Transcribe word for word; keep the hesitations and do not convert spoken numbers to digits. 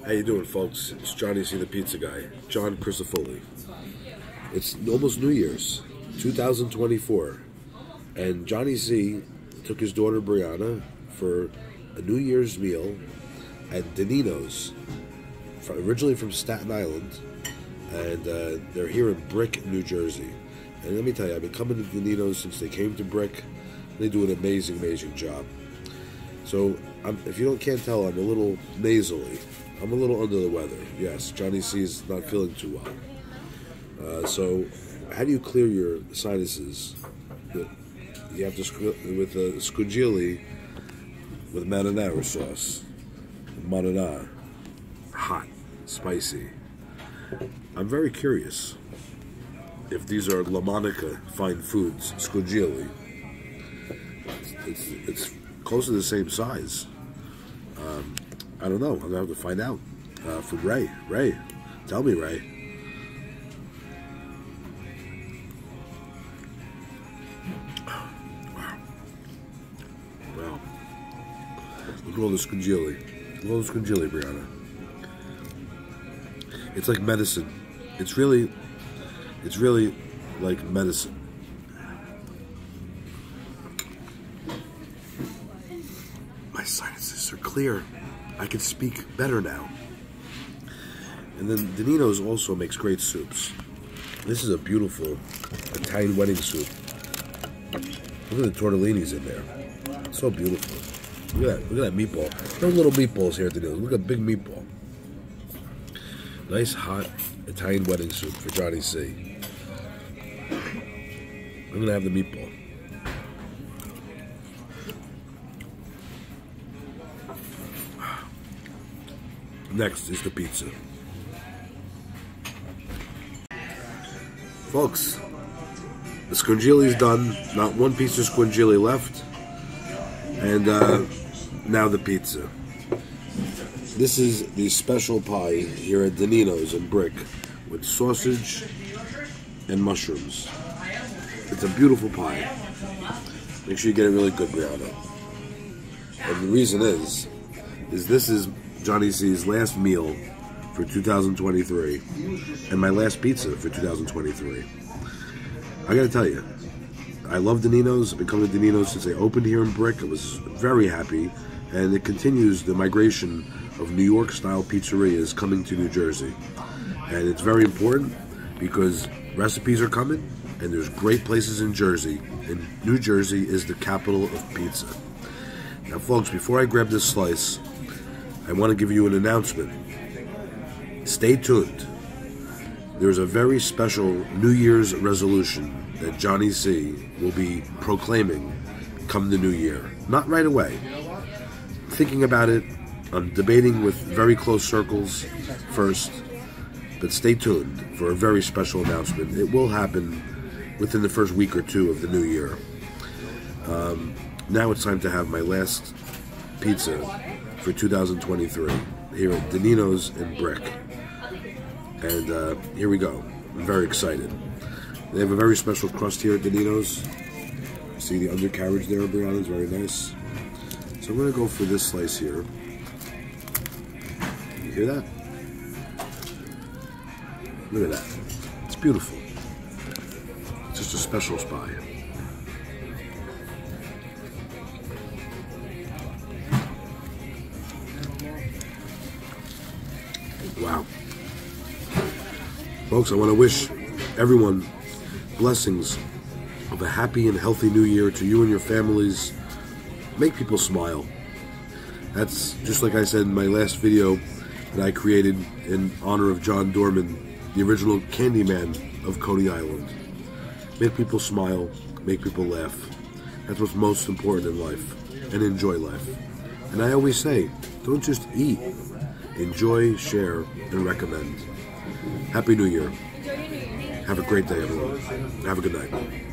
How you doing, folks? It's Johnny C, the pizza guy, John Crisafulli. It's almost New Year's, two thousand twenty-four, and Johnny C took his daughter Brianna for a New Year's meal at Deninos, originally from Staten Island, and uh, they're here in Brick, New Jersey. And let me tell you, I've been coming to Deninos since they came to Brick. They do an amazing, amazing job. So, I'm, if you don't can't tell, I'm a little nasally. I'm a little under the weather. Yes, Johnny C is not feeling too well. Uh, so, how do you clear your sinuses? You have to with a squigili with marinara sauce. Marinara, hot, spicy. I'm very curious if these are La Monica fine foods, squigili. It's, it's, it's close to the same size. Um, I don't know. I'm gonna have to find out uh, from Ray. Ray, tell me, Ray. Wow. Wow. Look at all the squigili. Look at all the squigili, Brianna. It's like medicine. It's really, it's really like medicine. My sinuses are clear. I can speak better now. And then Denino's also makes great soups. This is a beautiful Italian wedding soup. Look at the tortellinis in there. It's so beautiful. Look at that. Look at that meatball. No little meatballs here at Denino's. Look at a big meatball. Nice hot Italian wedding soup for Johnny C. I'm gonna have the meatball. Next is the pizza. Folks, the squigili's done. Not one piece of squigili left. And uh, now the pizza. This is the special pie here at Denino's in Brick with sausage and mushrooms. It's a beautiful pie. Make sure you get it really good, Brianna. And the reason is, is this is Johnny C's last meal for two thousand twenty-three and my last pizza for two thousand twenty-three. I gotta tell you, I love Denino's. I've been coming to Denino's since they opened here in Brick. I was very happy, and it continues the migration of New York-style pizzerias coming to New Jersey. And it's very important because recipes are coming, and there's great places in Jersey, and New Jersey is the capital of pizza. Now, folks, before I grab this slice, I want to give you an announcement. Stay tuned. There's a very special New Year's resolution that Johnny C will be proclaiming come the new year. Not right away. Thinking about it, I'm debating with very close circles first, but stay tuned for a very special announcement. It will happen within the first week or two of the new year. Um, now it's time to have my last pizza for two thousand twenty-three here at Denino's in Brick. And uh, here we go. I'm very excited. They have a very special crust here at Denino's. See the undercarriage there, Brianna? It's very nice. So I'm going to go for this slice here. You hear that? Look at that. It's beautiful. It's just a special pie. Wow. Folks, I want to wish everyone blessings of a happy and healthy new year to you and your families. Make people smile. That's just like I said in my last video that I created in honor of John Dorman, the original Candyman of Coney Island. Make people smile, make people laugh. That's what's most important in life, and enjoy life. And I always say, don't just eat. Enjoy, share, and recommend. Happy New Year. Have a great day, everyone. Have a good night.